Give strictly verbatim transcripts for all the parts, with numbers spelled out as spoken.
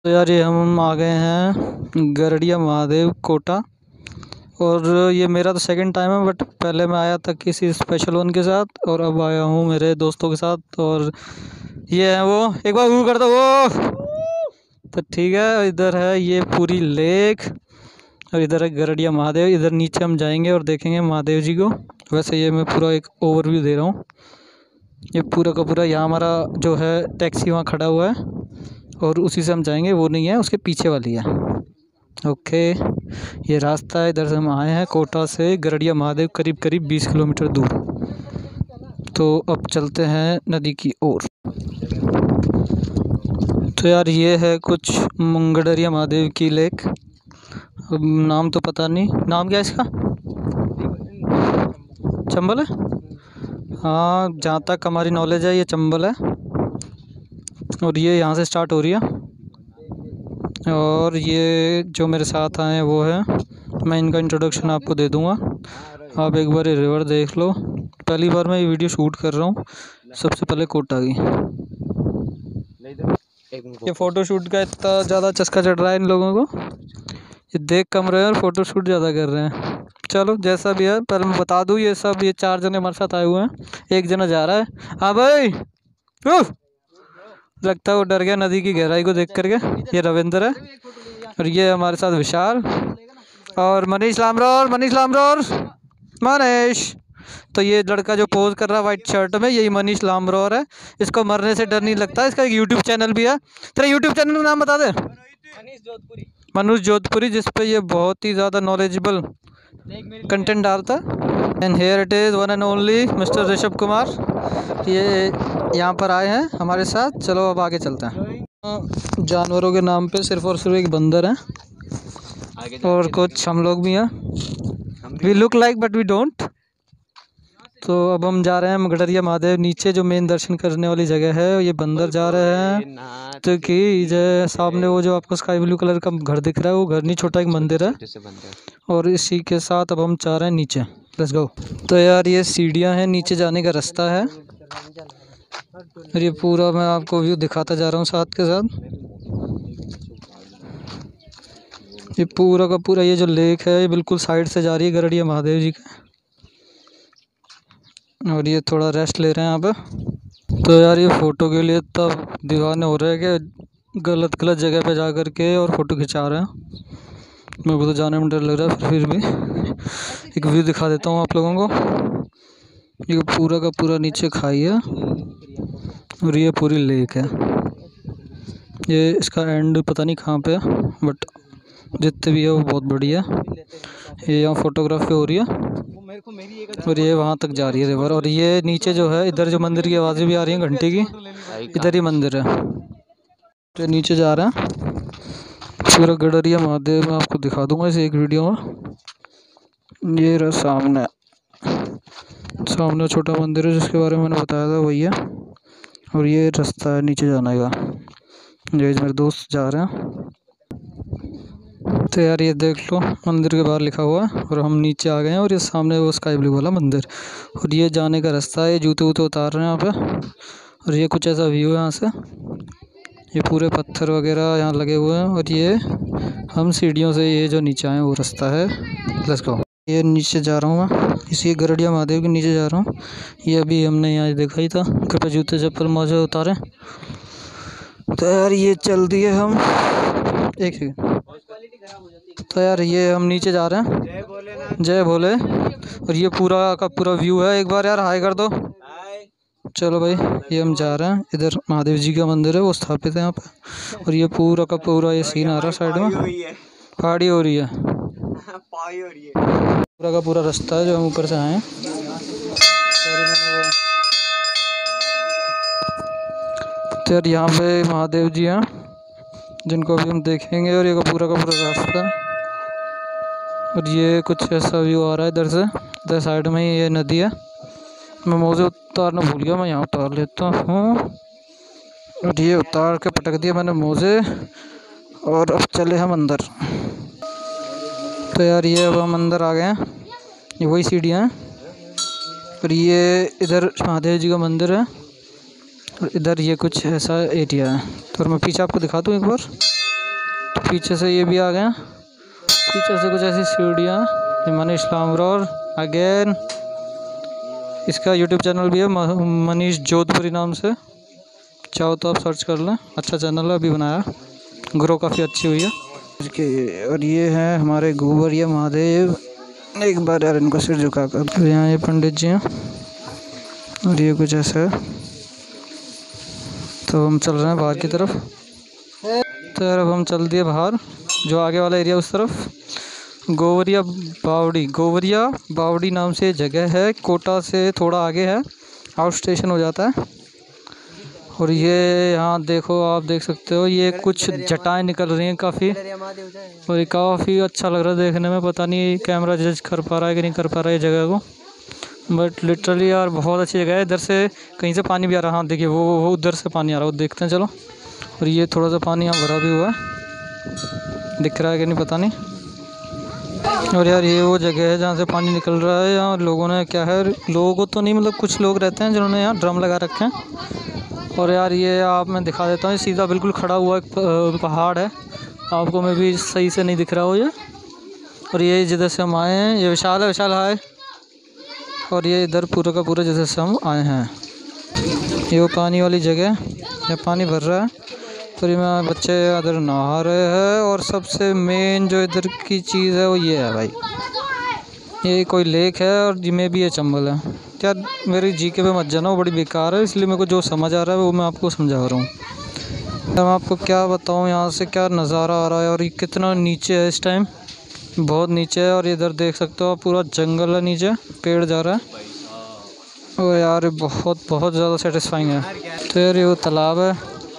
तो यार ये हम आ गए हैं गरड़िया महादेव कोटा। और ये मेरा तो सेकंड टाइम है, बट पहले मैं आया था किसी स्पेशल वन के साथ और अब आया हूँ मेरे दोस्तों के साथ। और ये है वो, एक बार वो कर दो वो। तो ठीक है, इधर है ये पूरी लेक और इधर है गरड़िया महादेव। इधर नीचे हम जाएंगे और देखेंगे महादेव जी को। वैसे ये मैं पूरा एक ओवरव्यू दे रहा हूँ। ये पूरा का पूरा यहाँ हमारा जो है टैक्सी वहाँ खड़ा हुआ है और उसी से हम जाएंगे। वो नहीं है, उसके पीछे वाली है। ओके, ये रास्ता है, इधर से हम आए हैं कोटा से गरड़िया महादेव, करीब करीब बीस किलोमीटर दूर। तो अब चलते हैं नदी की ओर। तो यार ये है कुछ गरड़िया महादेव की लेक। अब नाम तो पता नहीं, नाम क्या है इसका? चंबल है, हाँ जहाँ तक हमारी नॉलेज है ये चंबल है। और ये यहाँ से स्टार्ट हो रही है। और ये जो मेरे साथ आए हैं वो है, मैं इनका इंट्रोडक्शन आपको दे दूंगा। आप एक बार ये रिवर देख लो। पहली बार मैं ये वीडियो शूट कर रहा हूँ, सबसे पहले कोटा की। ये फ़ोटो शूट का इतना ज़्यादा चस्का चढ़ रहा है इन लोगों को, ये देख कम रहे हैं और फ़ोटो शूट ज़्यादा कर रहे हैं। चलो जैसा भी है, पहले मैं बता दूँ ये सब, ये चार जने हमारे साथ आए हुए हैं। एक जना जा रहा है, हाँ भाई उफ! लगता है वो डर गया नदी की गहराई को देख करके। ये रविंद्र है और ये हमारे साथ विशाल और मनीष लामरोर। मनीष लामरोर मनीष। तो ये लड़का जो पोज कर रहा है वाइट शर्ट में, यही मनीष लामरोर है। इसको मरने से डर नहीं लगता। इसका एक यूट्यूब चैनल भी है। तेरा यूट्यूब चैनल का नाम बता दे। मनीष जोधपुरी। मनीष जोधपुरी, जिसपे ये बहुत ही ज़्यादा नॉलेजेबल कंटेंट डालता है। And here it is one and only mister Rishabh Kumar, ये यहाँ पर आए हैं हमारे साथ। चलो अब आगे चलते हैं। जानवरों के नाम पे सिर्फ और सिर्फ एक बंदर है और कुछ हम लोग भी हैं। We look like but we don't. तो अब हम जा रहे हैं गरड़िया महादेव नीचे, जो मेन दर्शन करने वाली जगह है। ये बंदर जा रहे हैं तो कि जो सामने वो जो आपको स्काई ब्लू कलर का घर दिख रहा है, वो घर नहीं, छोटा एक मंदिर है। और इसी के साथ अब हम जा रहे हैं नीचे। Let's go. तो यार ये सीढ़ियाँ हैं, नीचे जाने का रास्ता है। और ये पूरा मैं आपको व्यू दिखाता जा रहा हूँ साथ के साथ। ये पूरा का पूरा ये जो लेक है, ये बिल्कुल साइड से जा रही है गरड़िया महादेव जी का। और ये थोड़ा रेस्ट ले रहे हैं यहाँ पे। तो यार ये फ़ोटो के लिए तब दीवाने हो रहे हैं कि गलत गलत जगह पे जा कर के और फ़ोटो खिंचा रहे हैं। मेरे को तो जाने में डर लग रहा है, फिर भी एक व्यू दिखा देता हूँ आप लोगों को। ये पूरा का पूरा नीचे खाई है और ये पूरी लेक है। ये इसका एंड पता नहीं कहाँ पे है, बट जितने भी है वो बहुत बढ़िया। ये यहाँ फोटोग्राफी हो रही है और ये वहाँ तक जा रही है रिवर। और ये नीचे जो है, इधर जो मंदिर की आवाज़ें भी आ रही हैं घंटे की, इधर ही मंदिर है। तो नीचे जा रहे हैं पूरा गरड़िया महादेव, मैं आपको दिखा दूंगा इस एक वीडियो में। ये रहा सामने, सामने छोटा मंदिर है जिसके बारे में मैंने बताया था, वही है। और ये रास्ता है नीचे जाने का। ये मेरे दोस्त जा रहे हैं। तो यार ये देख लो, मंदिर के बाहर लिखा हुआ है और हम नीचे आ गए हैं। और ये सामने वो स्काई ब्लू वाला मंदिर और ये जाने का रास्ता है। ये जूते वूते उतार रहे हैं यहाँ पे। और ये कुछ ऐसा व्यू है यहाँ से। ये पूरे पत्थर वगैरह यहाँ लगे हुए हैं। और ये हम सीढ़ियों से ये जो नीचे आए वो रास्ता है। Let's go. ये नीचे जा रहा हूँ मैं, इसी गरड़िया महादेव के नीचे जा रहा हूँ। ये अभी हमने यहाँ देखा ही था। कृपया जूते चप्पल मोजे उतारें। तो यार ये चल दिए हम, एक सेकंड। तो यार ये हम नीचे जा रहे हैं, जय भोले। और ये पूरा का पूरा व्यू है। एक बार यार हाय कर दो। चलो भाई, ये हम जा रहे हैं। इधर महादेव जी का मंदिर है, वो स्थापित है यहाँ पे। और ये पूरा का पूरा ये सीन आ रहा है साइड में, पहाड़ी हो रही है पूरा का पूरा रास्ता है जो हम ऊपर से आए हैं। तो यार यहाँ पे महादेव जी हैं जिनको अभी हम देखेंगे। और ये का पूरा का पूरा रास्ता है। और ये कुछ ऐसा व्यू आ रहा है इधर से। इधर साइड में ही ये नदी है। मैं मोजे उतारना भूल गया, मैं यहाँ उतार लेता हूँ। और ये उतार के पटक दिया मैंने मोजे। और अब चले हम अंदर। तो यार ये अब हम अंदर आ गए हैं। ये वही सीढ़ियाँ हैं। और ये इधर महादेव जी का मंदिर है और इधर ये कुछ ऐसा एरिया है। तो मैं पीछे आपको दिखा दूँ एक बार। तो पीछे से ये भी आ गए, पीछे से कुछ ऐसी सीढ़ियाँ। मनीष लामरा और अगेन इसका यूट्यूब चैनल भी है मनीष जोधपुरी नाम से, चाहो तो आप सर्च कर लें। अच्छा चैनल है, अभी बनाया, ग्रो काफ़ी अच्छी हुई है। और ये हैं हमारे गोवरिया महादेव। एक बार यार इनको सिर झुका कर। यहाँ ये पंडित जी हैं और ये कुछ ऐसा है। तो हम चल रहे हैं बाहर की तरफ। तो यार अब हम चल दिए बाहर, जो आगे वाला एरिया उस तरफ। गोवरिया बावड़ी, गोवरिया बावड़ी नाम से जगह है, कोटा से थोड़ा आगे है, आउट स्टेशन हो जाता है। और ये यहाँ देखो, आप देख सकते हो ये कुछ जटाएं निकल रही हैं काफ़ी, और ये काफ़ी अच्छा लग रहा है देखने में। पता नहीं कैमरा जज कर पा रहा है कि नहीं कर पा रहा है ये जगह को, बट लिटरली यार बहुत अच्छी जगह है। इधर से कहीं से पानी भी आ रहा है, हाँ देखिए वो वो उधर से पानी आ रहा है, वो देखते हैं चलो। और ये थोड़ा सा पानी यहाँ भरा भी हुआ है, दिख रहा है कि नहीं पता नहीं। और यार ये वो जगह है जहाँ से पानी निकल रहा है। यहाँ लोगों ने क्या है, लोगों को तो नहीं मतलब कुछ लोग रहते हैं जिन्होंने यहाँ ड्रम लगा रखे हैं। और यार ये आप मैं दिखा देता हूँ, सीधा बिल्कुल खड़ा हुआ एक पहाड़ है, आपको मैं भी सही से नहीं दिख रहा हो ये। और ये जिधर से हम आए हैं, ये विशाल है, विशाल हाय। और ये इधर पूरा का पूरा जिधर से हम आए हैं, ये वो पानी वाली जगह, यहाँ पानी भर रहा है। तो ये में बच्चे इधर नहा रहे हैं। और सबसे मेन जो इधर की चीज़ है वो ये है भाई, ये कोई लेक है और जिसमें भी ये चंबल है। यार मेरी जीके पे मत जाना, वो बड़ी बेकार है, इसलिए मेरे को जो समझ आ रहा है वो मैं आपको समझा रहा हूँ। मैं आपको क्या बताऊँ यहाँ से क्या नज़ारा आ रहा है। और ये कितना नीचे है इस टाइम, बहुत नीचे है। और इधर देख सकते हो आप पूरा जंगल है, नीचे पेड़ जा रहा है। और यार बहुत बहुत ज़्यादा सेटिस्फाइंग है। तो यार ये वो तालाब है,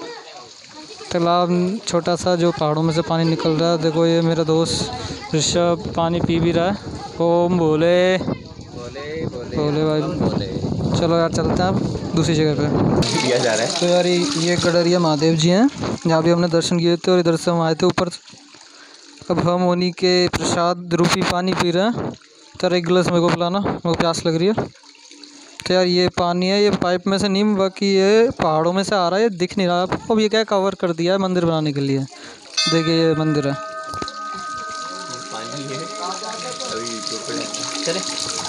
तालाब छोटा सा जो पहाड़ों में से पानी निकल रहा है। देखो ये मेरा दोस्त ऋषभ पानी पी भी रहा है। ओम बोले बोले बोले, बोले भाई बोले। चलो यार चलते हैं अब दूसरी जगह पे किया जा रहा है। तो यार ये गडरिया महादेव जी हैं, जहाँ भी हमने दर्शन किए थे और इधर से हम आए थे ऊपर। अब हम उन्हीं के प्रसाद रूपी पानी पी रहे हैं। तो एक गिलास मेरे को पिलाना, मेरे को प्यास लग रही है। तो यार ये पानी है, ये पाइप में से नहीं, बाकी ये पहाड़ों में से आ रहा है, ये दिख नहीं रहा आपको। अब ये क्या कवर कर दिया है मंदिर बनाने के लिए, देखिए ये मंदिर है। पानी है चले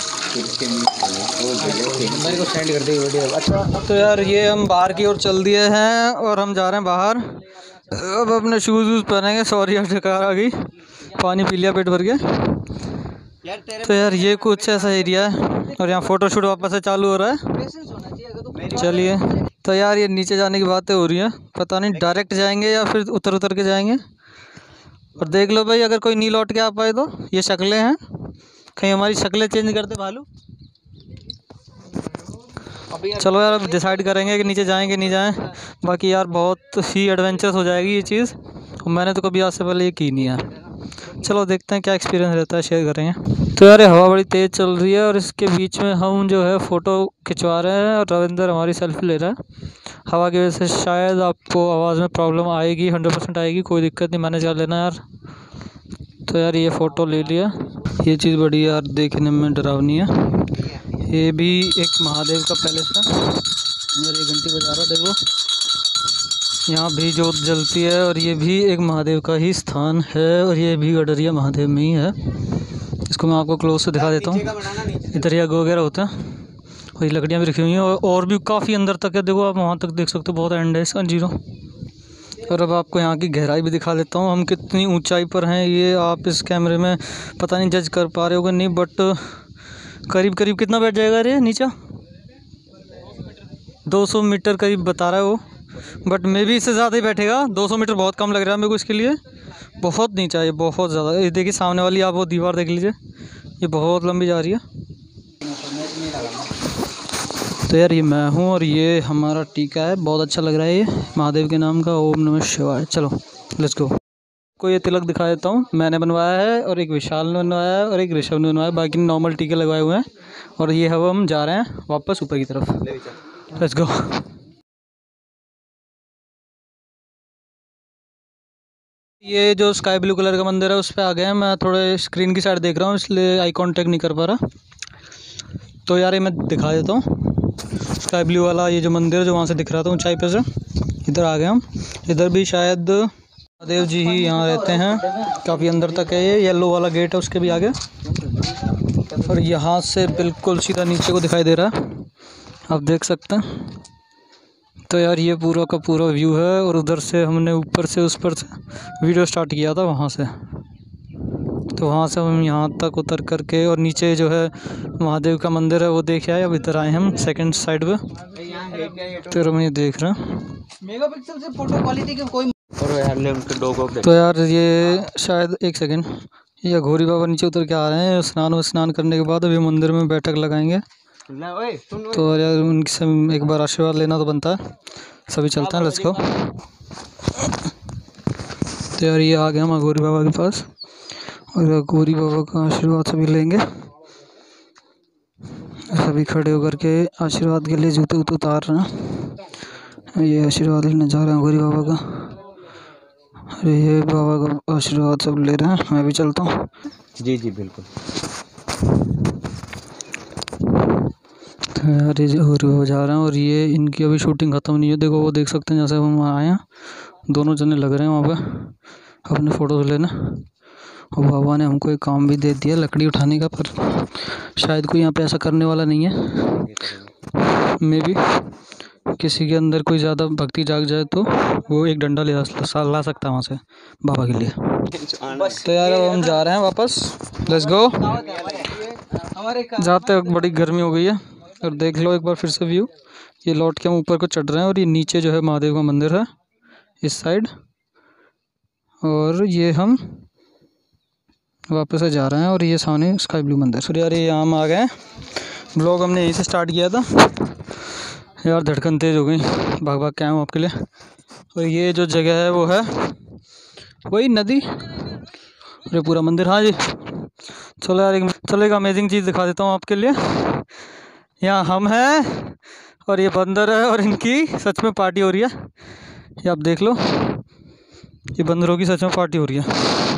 मेरे को सेंड कर देगी वीडियो। अच्छा तो यार ये हम बाहर की ओर चल दिए हैं और हम जा रहे हैं बाहर। अब अपने शूज़ वूज़ पहनेंगे। सॉरी यार डकार आ गई, पानी पी लिया पेट भर के। तो यार ये कुछ ऐसा एरिया है और यहाँ फ़ोटो शूट वापस से चालू हो रहा है। चलिए तो यार ये नीचे जाने की बातें हो रही हैं, पता नहीं डायरेक्ट जाएंगे या फिर उतर उतर के जाएंगे। और देख लो भाई, अगर कोई नहीं लौट के आ पाए तो ये शक्लें हैं, कहीं हमारी शक्लें चेंज करते भालू। चलो यार अब डिसाइड करेंगे कि नीचे जाएंगे नहीं जाएं। बाकी यार बहुत ही एडवेंचरस हो जाएगी ये चीज़, मैंने तो कभी आज से पहले ये की नहीं है। चलो देखते हैं क्या एक्सपीरियंस रहता है, शेयर करेंगे। तो यार हवा बड़ी तेज़ चल रही है और इसके बीच में हम जो है फ़ोटो खिंचवा रहे हैं और रविंदर हमारी सेल्फी ले रहा है। हवा की वजह से शायद आपको आवाज़ में प्रॉब्लम आएगी, हंड्रेड परसेंट आएगी, कोई दिक्कत नहीं, मैनेज कर लेना यार। तो यार ये फ़ोटो ले लिया, ये चीज़ बड़ी यार देखने में डरावनी है। ये भी एक महादेव का पैलेस है। यार ये घंटी बजा रहा, देखो यहाँ भी जोत जलती है। और ये भी एक महादेव का ही स्थान है और ये भी गडरिया महादेव में ही है। इसको मैं आपको क्लोज से दिखा देता हूँ। इधर यज्ञ वगैरह होता है और ये लकड़ियाँ भी रखी हुई हैं और, और भी काफ़ी अंदर तक है, देखो आप वहाँ तक देख सकते हो, बहुत एंड है इसका जीरो। और अब आपको यहाँ की गहराई भी दिखा देता हूँ, हम कितनी ऊंचाई पर हैं ये आप इस कैमरे में पता नहीं जज कर पा रहे होगे नहीं, बट करीब करीब कितना बैठ जाएगा रे नीचे, दो सौ मीटर करीब बता रहा है वो, बट मे भी इससे ज़्यादा ही बैठेगा। दो सौ मीटर बहुत कम लग रहा है मेरे को इसके लिए, बहुत नीचा है, बहुत ज़्यादा। ये देखिए सामने वाली आप वो दीवार देख लीजिए, ये बहुत लंबी जा रही है। तो यार ये मैं हूँ और ये हमारा टीका है, बहुत अच्छा लग रहा है ये महादेव के नाम का, ओम नमः शिवाय। चलो लेट्स गो। को ये तिलक दिखा देता हूँ, मैंने बनवाया है और एक विशाल ने बनवाया है और एक ऋषभ ने बनवाया है, बाकी नॉर्मल टीके लगवाए हुए हैं। और ये अब हम जा रहे हैं वापस ऊपर की तरफ, लेट्स गो। ये जो स्काई ब्लू कलर का मंदिर है उस पर आ गए हैं, मैं थोड़े स्क्रीन की साइड देख रहा हूँ इसलिए आई कांटेक्ट नहीं कर पा रहा। तो यार ये मैं दिखा देता हूँ स्काई ब्लू वाला ये जो मंदिर है जो वहाँ से दिख रहा था ऊंचाई पे से, इधर आ गए हम। इधर भी शायद महादेव जी ही यहाँ रहते हैं, काफ़ी अंदर तक है। ये येलो वाला गेट है उसके भी आगे, और यहाँ से बिल्कुल सीधा नीचे को दिखाई दे रहा है, आप देख सकते हैं। तो यार ये पूरा का पूरा व्यू है, और उधर से हमने ऊपर से उस पर से वीडियो स्टार्ट किया था वहाँ से। तो वहाँ से हम यहाँ तक उतर करके, और नीचे जो है महादेव का मंदिर है वो देख आए। अब इधर आए हम सेकंड साइड पे, तो हम ये देख रहे हैं। मेगापिक्सल से फोटो क्वालिटी के कोई तो यार ये शायद एक सेकंड, ये घोरी बाबा नीचे उतर के आ रहे हैं। स्नान स्नान करने के बाद अभी मंदिर में बैठक लगाएंगे। तो यार उनसे एक बार आशीर्वाद लेना तो बनता है, सभी चलते हैं, लेट्स गो। तो यार ये आ गया हम घोरी बाबा के पास, और घोरी बाबा का आशीर्वाद सभी लेंगे। सभी खड़े होकर के आशीर्वाद के लिए जूते उते उतार रहे हैं। ये आशीर्वाद लेने जा रहे हैं घोरी बाबा का। अरे ये बाबा का आशीर्वाद सब ले रहे हैं, मैं भी चलता हूँ। जी जी बिल्कुल। तो यार ये घोरी बाबा जा रहे हैं, और ये इनकी अभी शूटिंग ख़त्म नहीं है। देखो वो देख सकते हैं, जैसे हम वहाँ आए हैं दोनों जने लग रहे हैं वहाँ पे अपने फ़ोटोज़ लेना। और बाबा ने हमको एक काम भी दे दिया लकड़ी उठाने का, पर शायद कोई यहाँ पे ऐसा करने वाला नहीं है। मे बी किसी के अंदर कोई ज़्यादा भक्ति जाग जाए तो वो एक डंडा ले ला सकता है वहाँ से बाबा के लिए। तो यार अब हम जा रहे हैं वापस, लेट्स गो। जाते वक्त बड़ी गर्मी हो गई है, और देख लो एक बार फिर से व्यू। ये लौट के हम ऊपर को चढ़ रहे हैं, और ये नीचे जो है महादेव का मंदिर है इस साइड, और ये हम वापस से जा रहे हैं, और ये सामने स्काई ब्लू मंदिर। फिर यार ये यहाँ हम आ गए। ब्लॉग हमने यहीं से स्टार्ट किया था। यार धड़कन तेज़ हो गई, भाग भाग के आया हूँ आपके लिए। और ये जो जगह है वो है वही नदी, और ये पूरा मंदिर। हाँ जी चलो यार, एक चलो एक अमेजिंग चीज़ दिखा देता हूँ आपके लिए। यहाँ हम हैं और ये बंदर है, और इनकी सच में पार्टी हो रही है। ये आप देख लो, ये बंदरों की सच में पार्टी हो रही है।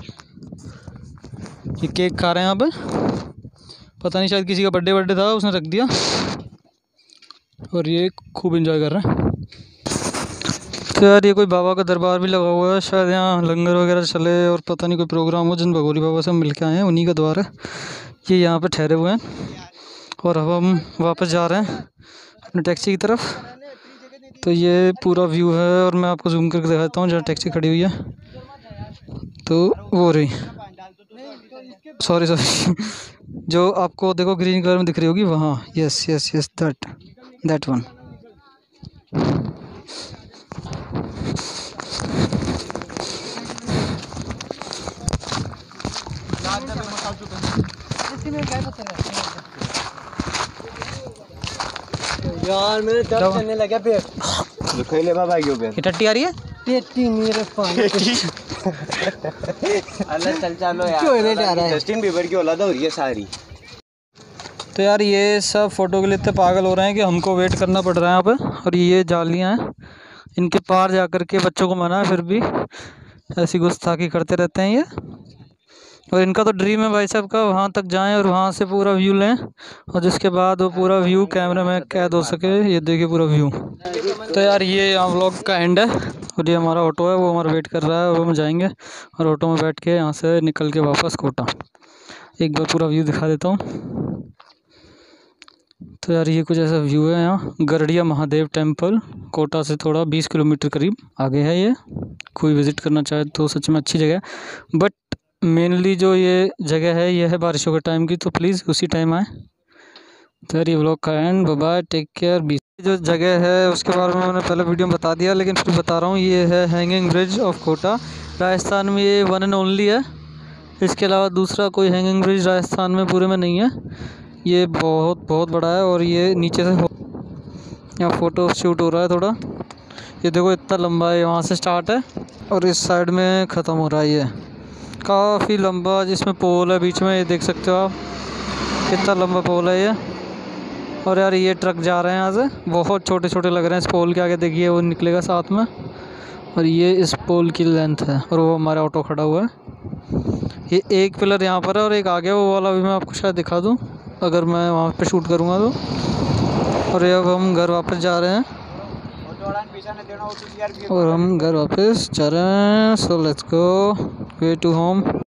ये केक खा रहे हैं यहाँ पे, पता नहीं शायद किसी का बर्थडे बर्थडे था उसने रख दिया, और ये खूब एंजॉय कर रहे हैं। तो यार ये कोई बाबा का दरबार भी लगा हुआ है, शायद यहाँ लंगर वगैरह चले, और पता नहीं कोई प्रोग्राम हो। जिन भगोरी बाबा से हम मिल के आए हैं उन्हीं का द्वार है। ये यहाँ पे ठहरे हुए हैं, और अब हम वापस जा रहे हैं अपने टैक्सी की तरफ। तो ये पूरा व्यू है, और मैं आपको जूम करके दिखाता हूँ जहाँ टैक्सी खड़ी हुई है। तो वो रही, सॉरी सॉरी जो आपको देखो ग्रीन कलर में दिख रही होगी वहाँ, yes yes yes that that one. यार मेरे दर्द करने लगा पेट। दुखेले बाबा क्यों पेट? टट्टी आ रही है, टट्टी मेरे पानी। अल्लाह चल चलो यार, क्यों नहीं आ रहा है? जस्टिन बीबर की औलाद हो रही है सारी। तो यार ये सब फ़ोटो के लिए इतने पागल हो रहे हैं कि हमको वेट करना पड़ रहा है यहाँ पे। और ये जालियाँ हैं, इनके पार जा कर के बच्चों को मना है, फिर भी ऐसी गुस्ताखी करते रहते हैं ये। और इनका तो ड्रीम है भाई साहब का वहाँ तक जाएं और वहाँ से पूरा व्यू लें, और जिसके बाद वो पूरा व्यू कैमरे में कैद हो सके। ये देखिए पूरा व्यू। तो यार ये यहाँ व्लॉग का एंड है, और ये हमारा ऑटो है वो हमारा वेट कर रहा है, और हम जाएंगे और ऑटो में बैठ के यहाँ से निकल के वापस कोटा। एक बार पूरा व्यू दिखा देता हूँ। तो यार ये कुछ ऐसा व्यू है यहाँ, गरड़िया महादेव टेम्पल, कोटा से थोड़ा बीस किलोमीटर करीब आगे है। ये कोई विज़िट करना चाहे तो सच में अच्छी जगह है, बट मेनली जो ये जगह है ये है बारिशों के टाइम की, तो प्लीज़ उसी टाइम आए। तो यार ये व्लॉग का end, bye bye, take care. बीच जो जगह है उसके बारे में मैंने पहले वीडियो में बता दिया, लेकिन फिर बता रहा हूँ। ये है hanging bridge of Kota, Rajasthan में ये वन एंड ओनली है। इसके अलावा दूसरा कोई हैंगिंग ब्रिज राजस्थान में पूरे में नहीं है। ये बहुत बहुत बड़ा है, और ये नीचे से यहाँ फ़ोटो शूट हो रहा है थोड़ा। ये देखो इतना लंबा है, वहाँ से स्टार्ट है और इस साइड में ख़त्म हो रहा है। ये काफ़ी लंबा, जिसमें पोल है बीच में, ये देख सकते हो आप, कितना लंबा पोल है ये। और यार ये ट्रक जा रहे हैं यहाँ से, बहुत छोटे छोटे लग रहे हैं। इस पोल के आगे देखिए वो निकलेगा साथ में, और ये इस पोल की लेंथ है, और वो हमारा ऑटो खड़ा हुआ है। ये एक पिलर यहाँ पर है और एक आगे वो वाला भी मैं आपको शायद दिखा दूँ अगर मैं वहाँ पे शूट करूँगा तो। और ये अब हम घर वापस जा रहे हैं। और हम घर वापस जा रहे हैं। So let's go way to home.